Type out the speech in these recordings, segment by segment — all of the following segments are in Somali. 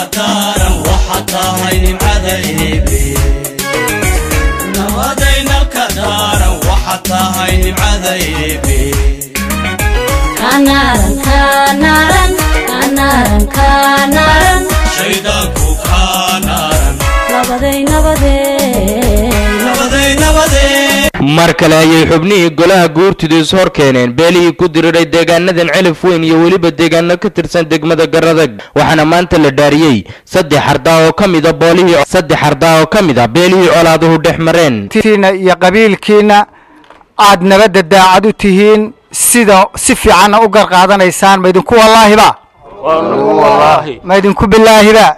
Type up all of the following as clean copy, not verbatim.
كدارا وحتى هاي عذيبي نبضينا كدارا وحتى هاي عذيبي كنارن كنارن كنارن كنارن شيدانك كنارن نبضي نبضي mar kale ayay xubnihii golaha guurtidu is hor keeneen beelihii ku diriray deegaanadan Celif Weyn iyo waliba deegaano ka tirsan degmada Garadag waxaana maanta la dhaariyay saddex ardaa oo kamid ah beelihii colaaduhu dhex mareen tiina iyo qabiilkiina aad nabadda daacad u tihiin sida si fiican u gar qaadanaysaan ma idinku wallaahiba ma idinku billaahiba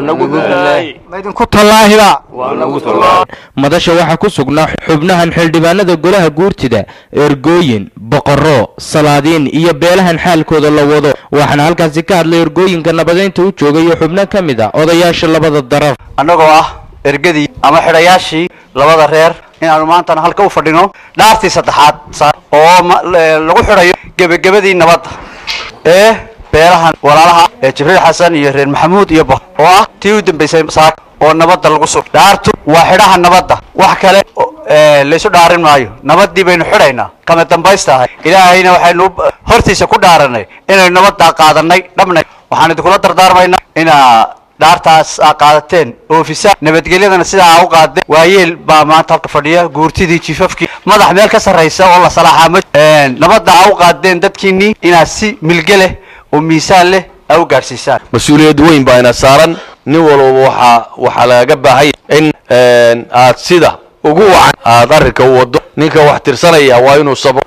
ma idinku tallaahiba madasha waxa ku sugnaa xubnahan xildhibaanada golaha guurtida ergooyin boqorro salaadiin iyo beelahan xaalkooda la wado waxaana halkaasi ka hadlay ergooyinka nabadeynta u joogay xubno kamid ah odayaasha labada daraf annagoo ah ergadii ama xidhayaashii labada reer inaanu maanta halka u fadhino dhaartii saddexaad oo lagu xidhayo gabagabadii nabadda beerahan walaalaha Jibriil Xasan iyo reer Maxamuud iyo oo ah tii u dambeysay saak oo nabadda lagu soo dhaarto waa xidhaha nabadda wax kale la isu dhaarin maayo nabadii baynu xidhaynaa kama dambaystahay ilaahayna waxaynu hortiisa ku dhaaranay inay nabadda qaadanay dhabnay waxaan idinku dardaarmaynaa ina dhaartaas qaadateen oofisa nabadgelyadana sidaa u qaadeen waayeel baa maanta halka fadhiya guurtidii jiifafkii madax meel ka sarreysa oo la salaaxamo nabadda u qaadeen dadkiini ina si milgale وميسان له أو قارسيسان مسؤولية وين باينا سارن نول وحا laga baahay in aad sida ugu wacan aad arrinka u wado ninka wax tirsanaya waa inuu sabro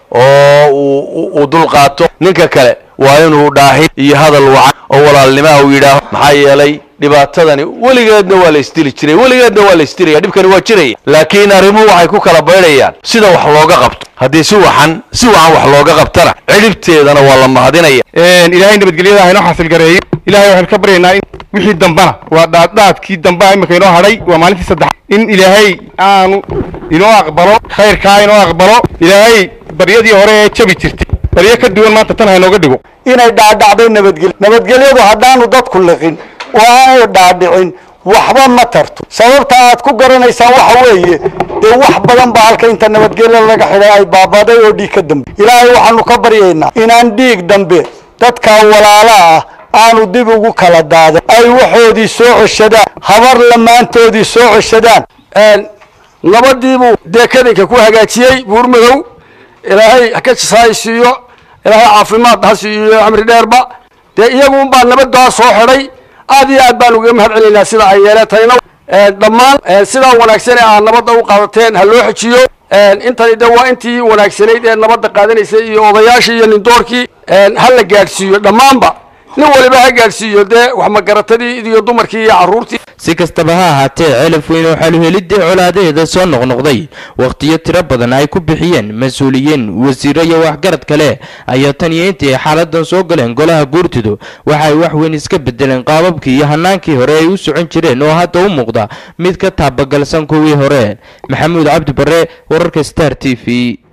oo dul qaato ninka kale waa inuu dhaahin iyo hadal wacan oo walaalnimo uu yiraahdo maxaa yeelay dhibaatadani waligeedna waa la isdili jiray dhibkani waa jiray laakiin arrimuhu waxay ku kala baydhayaan sida wax looga qabto haddii si wacan wax looga qabtana cilibteedana waa la mahadinaya ilaahay nabadgelyada hayno xasil gareeyo ilaahay waxaan ka baryaynaa in wixii dambana waa dhaadkii damba imika inoo hadhay waa maalintii saddex in ilaahay aanu inoo aqbalo khayrka inoo aqbalo ilaahay baryadii hore ee jabi jirtay baryo ka duwan maanta tan haynooga dhigo inay dhaadhacday nabadgelyadu haddaanu dadku liqin oo aanu dhaadhicin waxba ma tarto sababta aad ku garanaysaan waxa weeye dee wax badan baa halka inta nabadgelyo laga xidhay ay baabaday oo dhiig ka dambe ilaahay waxaanu ka baryaynaa inaan dhiig dambe dadka walaalaha aanu dib ugu kala daadan ay waxoodii soo ceshadaan habar lamaantoodii soo ceshadaan nabadiibu deekadinka ku hagaajiyey buurmadow ilaahay ka jisaysiiyo ilaahay caafimaad ha siiyo amri dheerba dee iyagu baa nabadda soo xidhay aad iyo aad baan uga mahad celinaynaa sida ay yeelatayna dhammaan sidaa wanaagsan ee aan nabadda u qaadateen ha loo xejiyo intani de waa intii wanaagsanayd ee nabadda qaadanaysay iyo odayaashii iyo nindoorkii ha la gaadhsiiyo dhammaanba nin waliba ha gaadhsiiyo dee wax magaratadii iyo dumarkii iyo carruurtii si kastaba ha ahaatee Celif Weyn oo xaluhelidii colaadeeda soo noqnoqday waqtiyo tiro badan ay ku bixiyeen mas'uuliyiin wasiiro iyo waxgarad kale ayaa tan iyo intii xaaladdan soo galeen golaha guurtidu waxay wax weyn iska bedeleen qaababkii iyo hanaankii hore ay u socon jireen oo hadda u muuqda mid ka taabagalsan kuwii hore Maxamuud Cabdi Barre wararka Star TV